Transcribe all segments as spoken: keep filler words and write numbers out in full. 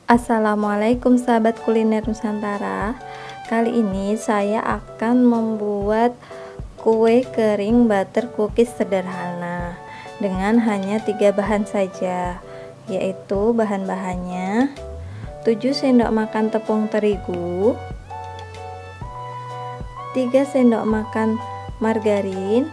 Assalamualaikum sahabat kuliner Nusantara. Kali ini saya akan membuat kue kering butter cookies sederhana dengan hanya tiga bahan saja, yaitu bahan-bahannya tujuh sendok makan tepung terigu, tiga sendok makan margarin,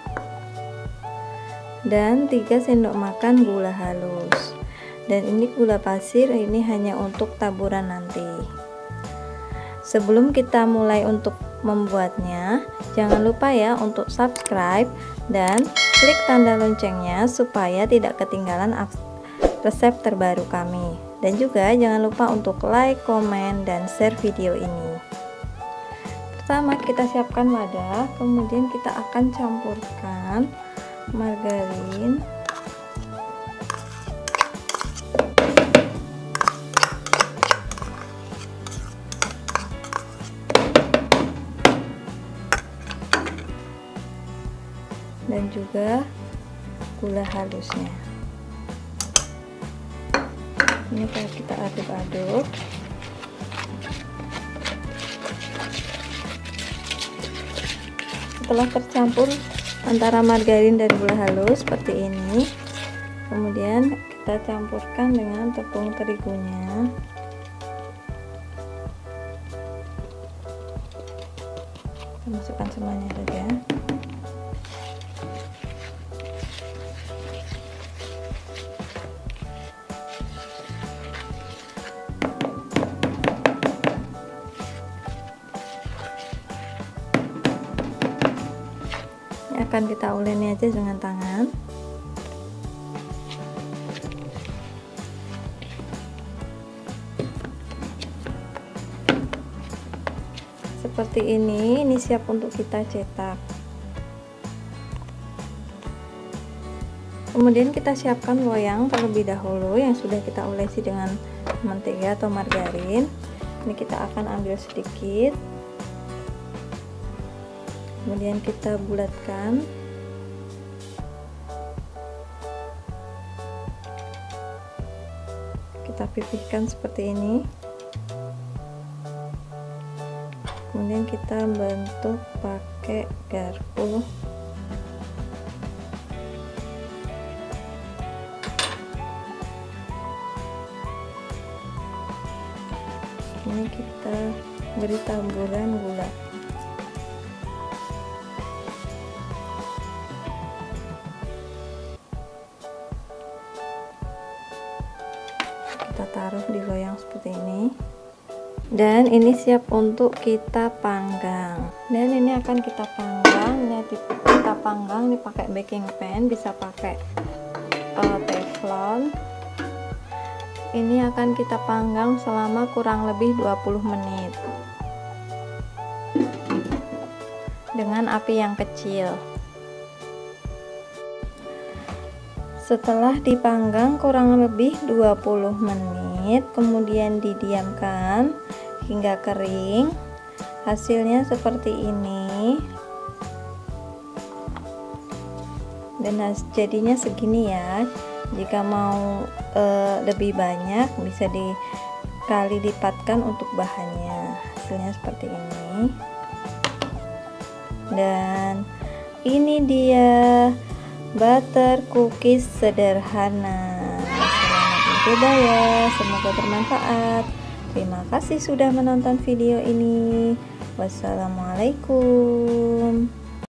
dan tiga sendok makan gula halus. Dan ini gula pasir, ini hanya untuk taburan nanti. Sebelum kita mulai untuk membuatnya, jangan lupa ya untuk subscribe dan klik tanda loncengnya supaya tidak ketinggalan resep terbaru kami. Dan juga jangan lupa untuk like, komen, dan share video ini. Pertama kita siapkan wadah, kemudian kita akan campurkan margarin, dan juga gula halusnya. Ini kalau kita aduk-aduk, setelah tercampur antara margarin dan gula halus seperti ini, kemudian kita campurkan dengan tepung terigunya. Kita masukkan semuanya saja. Akan kita uleni aja dengan tangan. Seperti ini, ini siap untuk kita cetak. Kemudian kita siapkan loyang terlebih dahulu yang sudah kita olesi dengan mentega atau margarin. Ini kita akan ambil sedikit, kemudian kita bulatkan. Kita pipihkan seperti ini. Kemudian kita bentuk pakai garpu. Ini kita beri taburan gula. Kita taruh di loyang seperti ini, dan ini siap untuk kita panggang. Dan ini akan kita panggang. Ini kita panggang, dipakai baking pan, bisa pakai uh, teflon. Ini akan kita panggang selama kurang lebih dua puluh menit dengan api yang kecil. Setelah dipanggang kurang lebih dua puluh menit, kemudian didiamkan hingga kering. Hasilnya seperti ini. Dan jadinya segini ya. Jika mau e, lebih banyak, bisa dikali lipatkan untuk bahannya. Hasilnya seperti ini. Dan ini dia butter cookies sederhana. Selamat mencoba ya, semoga bermanfaat. Terima kasih sudah menonton video ini. Wassalamualaikum.